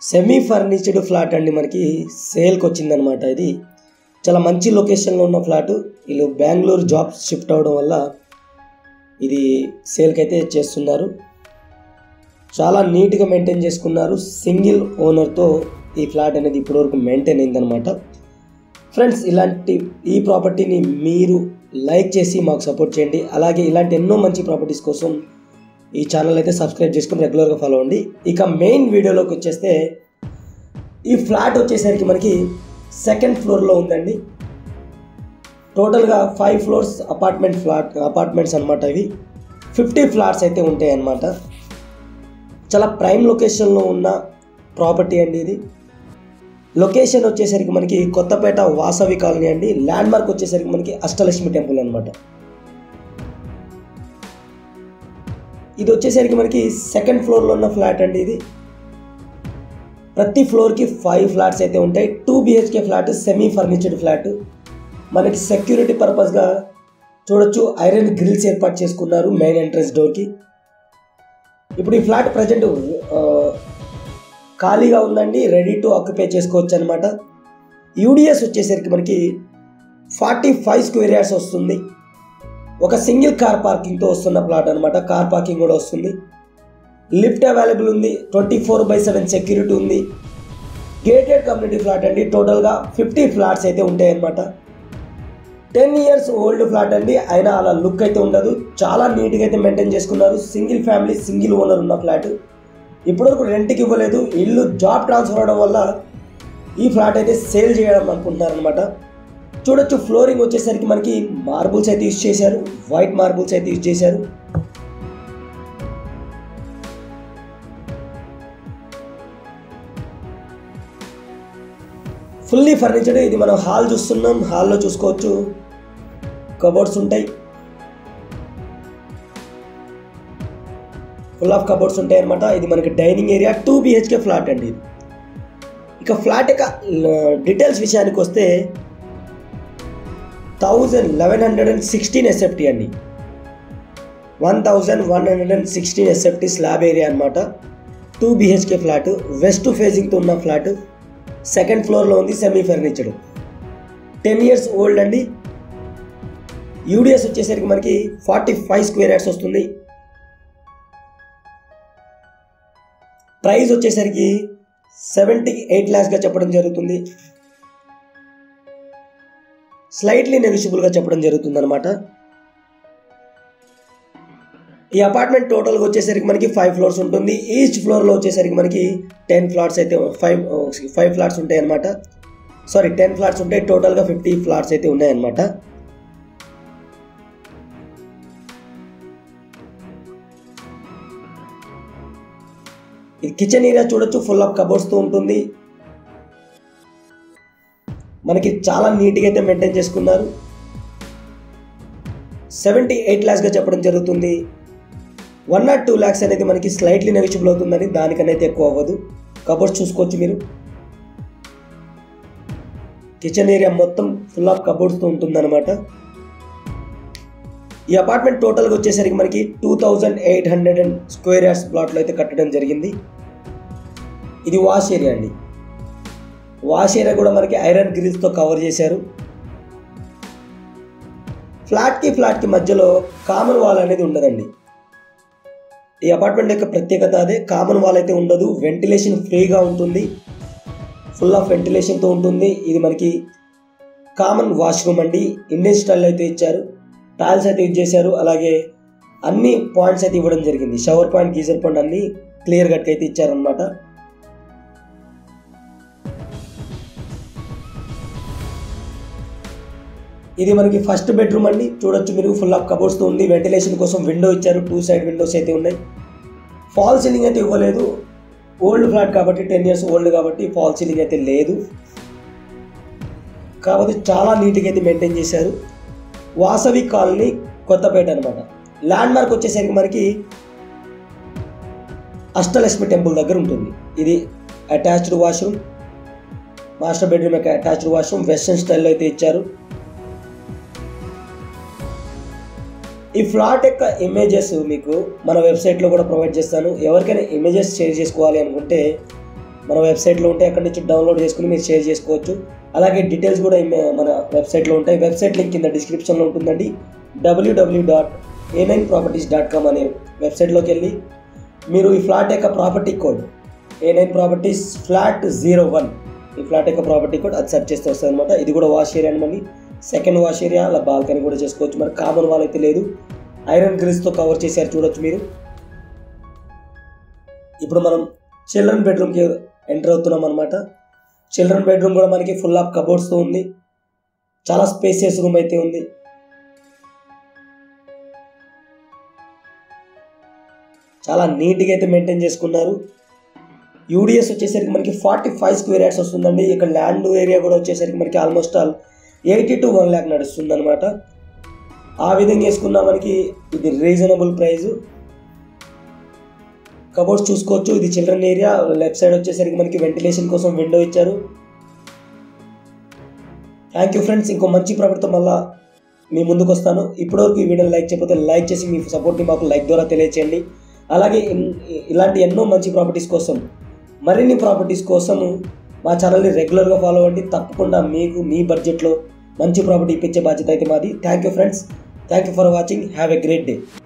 Semi furnished flat అండి మనకి సేల్కి వచ్చిందనమాట. ఇది చాలా మంచి లొకేషన్లో ఉన్న ఫ్లాట్. వీళ్ళు బెంగళూరు జాబ్ షిఫ్ట్ అవడం వల్ల ఇది సేల్కి అయితే చేస్తున్నారు. చాలా నీట్గా మెయింటైన్ చేసుకున్నారు. సింగిల్ ఓనర్తో ఈ ఫ్లాట్ అనేది ఇప్పటివరకు మెయింటైన్ అయిందనమాట. ఫ్రెండ్స్, ఈ ప్రాపర్టీని మీరు లైక్ చేసి మాకు సపోర్ట్ చేయండి. అలాగే ఇలాంటి ఎన్నో మంచి ప్రాపర్టీస్ కోసం ఈ ఛానల్ అయితే సబ్స్క్రైబ్ చేసుకొని రెగ్యులర్గా ఫాలో అవ్వండి. ఇక మెయిన్ వీడియోలోకి వచ్చేస్తే ఈ ఫ్లాట్ వచ్చేసరికి మనకి సెకండ్ ఫ్లోర్లో ఉందండి. టోటల్గా 5 ఫ్లోర్స్ అపార్ట్మెంట్స్ అనమాట. ఇవి 50 ఫ్లాట్స్ అయితే ఉంటాయి అన్నమాట. చాలా ప్రైమ్ లొకేషన్లో ఉన్న ప్రాపర్టీ అండి ఇది. లొకేషన్ వచ్చేసరికి మనకి కొత్తపేట వాసవి కాలనీ అండి. ల్యాండ్ మార్క్ వచ్చేసరికి మనకి అష్టలక్ష్మి టెంపుల్ అనమాట. ఇది వచ్చేసరికి మనకి సెకండ్ ఫ్లోర్లో ఉన్న ఫ్లాట్ అండి. ఇది ప్రతి ఫ్లోర్కి 5 ఫ్లాట్స్ అయితే ఉంటాయి. 2 BHK flat, semi furnished flat. మనకి సెక్యూరిటీ పర్పస్గా చూడొచ్చు, ఐరన్ గ్రిల్స్ ఏర్పాటు చేసుకున్నారు మెయిన్ ఎంట్రన్స్ డోర్కి. ఇప్పుడు ఈ ఫ్లాట్ ప్రజెంట్ ఖాళీగా ఉందండి, రెడీ టు ఆక్యుపై చేసుకోవచ్చు అనమాట. యూడిఎస్ వచ్చేసరికి మనకి 45 స్క్వేర్ యార్డ్స్ వస్తుంది. ఒక సింగిల్ కార్ పార్కింగ్తో వస్తున్న ప్లాట్ అనమాట. కార్ పార్కింగ్ కూడా వస్తుంది. లిఫ్ట్ అవైలబుల్ ఉంది. 24/7 సెక్యూరిటీ ఉంది. గేటెడ్ కమ్యూనిటీ ఫ్లాట్ అండి. టోటల్గా 50 ఫ్లాట్స్ అయితే ఉంటాయి అన్నమాట. 10 years ఓల్డ్ ఫ్లాట్ అండి. అయినా అలా లుక్ అయితే ఉండదు. చాలా నీట్గా అయితే మెయింటైన్ చేసుకున్నారు. సింగిల్ ఫ్యామిలీ, సింగిల్ ఓనర్ ఉన్న ఫ్లాట్. ఇప్పటివరకు రెంట్కి ఇవ్వలేదు. ఇల్లు జాబ్ ట్రాన్స్ఫర్ అవడం వల్ల ఈ ఫ్లాట్ అయితే సేల్ చేయడం అనుకుంటున్నారనమాట. చూడొచ్చు, ఫ్లోరింగ్ వచ్చేసరికి మనకి మార్బుల్స్ అయితే యూజ్ చేశారు. వైట్ మార్బుల్స్ అయితే యూజ్ చేశారు. Fully furnished. ఇది మనం హాల్ చూస్తున్నాం. హాల్లో చూసుకోవచ్చు, కబోర్డ్స్ ఉంటాయి. ఫుల్ ఆఫ్ కబోర్డ్స్ ఉంటాయి అనమాట. ఇది మనకి డైనింగ్ ఏరియా. 2 BHK ఫ్లాట్ అండి ఇది. ఇక ఫ్లాట్ యొక్క డీటెయిల్స్ విషయానికి వస్తే 1116 SFT అండి. 1116 SFT స్లాబ్ ఏరియా అనమాట. 2 BHK ఫ్లాట్, వెస్ట్ ఫేజింగ్తో ఉన్న ఫ్లాట్. సెకండ్ ఫ్లోర్లో ఉంది. Semi furnished. 10 years ఓల్డ్ అండి. యూడిఎస్ వచ్చేసరికి మనకి 45 స్క్వేర్ యార్డ్స్ వస్తుంది. ప్రైస్ వచ్చేసరికి 78 lakhsగా చెప్పడం జరుగుతుంది. స్లైట్లీ నెగోషియబుల్గా చెప్పడం జరుగుతుంది అనమాట. ఈ అపార్ట్మెంట్ టోటల్గా వచ్చేసరికి మనకి 5 ఫ్లోర్స్ ఉంటుంది. ఈచ్ ఫ్లోర్లో వచ్చేసరికి మనకి 10 ఫ్లాట్స్ అయితే 5 ఫ్లాట్స్ ఉంటాయి అనమాట. 10 ఫ్లాట్స్ ఉంటాయి. టోటల్గా 50 ఫ్లాట్స్ అయితే ఉన్నాయన్నమాట. ఈ కిచెన్ ఏరియా చూడొచ్చు, ఫుల్ ఆఫ్ కబోర్డ్స్తో ఉంటుంది. మనకి చాలా నీట్గా అయితే మెయింటైన్ చేసుకున్నారు. 78 lakhsగా చెప్పడం జరుగుతుంది. 1 or 2 lakhs అనేది మనకి స్లైట్లీ నెగోషియబుల్ అవుతుందని, దానికన్నా అయితే ఎక్కువ అవ్వదు. కబోర్డ్స్ చూసుకోవచ్చు మీరు. కిచెన్ ఏరియా మొత్తం ఫుల్ ఆఫ్ కబోర్డ్స్తో ఉంటుందన్నమాట. ఈ అపార్ట్మెంట్ టోటల్గా వచ్చేసరికి మనకి 2800 స్క్వేర్ యార్డ్స్ ప్లాట్లో అయితే కట్టడం జరిగింది. ఇది వాష్ ఏరియా అండి. వాష్ ఏరియా కూడా మనకి ఐరన్ గ్రిల్స్తో కవర్ చేశారు. ఫ్లాట్కి మధ్యలో కామన్ వాల్ అనేది ఉండదండి. ఈ అపార్ట్మెంట్ యొక్క ప్రత్యేకత అదే. కామన్ వాల్ అయితే ఉండదు. వెంటిలేషన్ ఫ్రీగా ఉంటుంది. ఫుల్ ఆఫ్ వెంటిలేషన్తో ఉంటుంది. ఇది మనకి కామన్ వాష్రూమ్ అండి. ఇండియన్ స్టైల్ అయితే ఇచ్చారు. టైల్స్ అయితే యూజ్ చేశారు. అలాగే అన్ని పాయింట్స్ అయితే ఇవ్వడం జరిగింది. షవర్ పాయింట్, గీజర్ పాయింట్ అన్ని క్లియర్ కట్గా అయితే ఇచ్చారనమాట. ఇది మనకి ఫస్ట్ బెడ్రూమ్ అండి. చూడొచ్చు మీరు, ఫుల్ ఆఫ్ కబోర్డ్స్తో ఉంది. వెంటిలేషన్ కోసం విండో ఇచ్చారు. 2 side విండోస్ అయితే ఉన్నాయి. ఫాల్ సీలింగ్ అయితే ఇవ్వలేదు. ఓల్డ్ ఫ్లాట్ కాబట్టి, 10 years ఓల్డ్ కాబట్టి ఫాల్ సీలింగ్ అయితే లేదు. కాబట్టి చాలా నీట్గా అయితే మెయింటైన్ చేశారు. వాసవి కాలనీ, కొత్తపేట అనమాట. ల్యాండ్ మార్క్ వచ్చేసరికి మనకి అష్టలక్ష్మి టెంపుల్ దగ్గర ఉంటుంది. ఇది అటాచ్డ్ వాష్రూమ్. మాస్టర్ బెడ్రూమ్ యొక్క అటాచ్డ్ వాష్రూమ్ వెస్టర్న్ స్టైల్లో అయితే ఇచ్చారు. ఈ ఫ్లాట్ యొక్క ఇమేజెస్ మీకు మన వెబ్సైట్లో కూడా ప్రొవైడ్ చేస్తాను. ఎవరికైనా ఇమేజెస్ షేర్ చేసుకోవాలి అనుకుంటే మన వెబ్సైట్లో ఉంటే అక్కడి నుంచి డౌన్లోడ్ చేసుకుని మీరు షేర్ చేసుకోవచ్చు. అలాగే డీటెయిల్స్ కూడా మన వెబ్సైట్లో ఉంటాయి. వెబ్సైట్ లింక్ కింద డిస్క్రిప్షన్లో ఉంటుందండి. www.a9properties.com అనే వెబ్సైట్లోకి వెళ్ళి మీరు ఈ ఫ్లాట్ యొక్క property code A9 properties flat 01 ఈ ఫ్లాట్ యొక్క ప్రాపర్టీ కోడ్ అది సెర్చ్ చేస్తే వస్తుంది అనమాట. ఇది కూడా వాష్ ఏరియా అండి. సెకండ్ వాష్ ఏరియా అలా బాల్కనీ కూడా చేసుకోవచ్చు. మరి కామన్ వాల్ అయితే లేదు, ఐరన్ గ్రిల్స్తో కవర్ చేశారు చూడొచ్చు మీరు. ఇప్పుడు మనం చిల్డ్రన్ బెడ్రూమ్కి ఎంటర్ అవుతున్నాం అనమాట. చిల్డ్రన్ బెడ్రూమ్ కూడా మనకి ఫుల్ ఆఫ్ కబోర్డ్స్తో ఉంది. చాలా స్పేసియస్ రూమ్ అయితే ఉంది. చాలా నీట్గా అయితే మెయింటైన్ చేసుకున్నారు. యూడిఎస్ వచ్చేసరికి మనకి 45 స్క్వేర్ యార్డ్స్ వస్తుందండి. ఇక్కడ ల్యాండ్ ఏరియా కూడా వచ్చేసరికి మనకి ఆల్మోస్ట్ ఆల్ 80 to 1 lakh నడుస్తుంది అనమాట. ఆ విధంగా వేసుకున్నా మనకి ఇది రీజనబుల్ ప్రైస్. కబోర్డ్స్ చూసుకోవచ్చు. ఇది చిల్డ్రన్ ఏరియా. లెఫ్ట్ సైడ్ వచ్చేసరికి మనకి వెంటిలేషన్ కోసం విండో ఇచ్చారు. Thank you friends. ఇంకో మంచి ప్రాపర్టీతో మళ్ళీ మీ ముందుకు వస్తాను. ఇప్పటివరకు ఈ వీడియోని లైక్ చేయకపోతే లైక్ చేసి మీ సపోర్ట్ని మాకు లైక్ ద్వారా తెలియచేయండి. అలాగే ఇలాంటి ఎన్నో మంచి ప్రాపర్టీస్ కోసం, మరిన్ని ప్రాపర్టీస్ కోసము మా ఛానల్ని రెగ్యులర్గా ఫాలో అవ్వండి. తప్పకుండా మీకు మీ బడ్జెట్లో మంచి ప్రాపర్టీ ఇప్పించే బాధ్యత అయితే మాది. Thank you friends. Thank you for watching. Have a great day.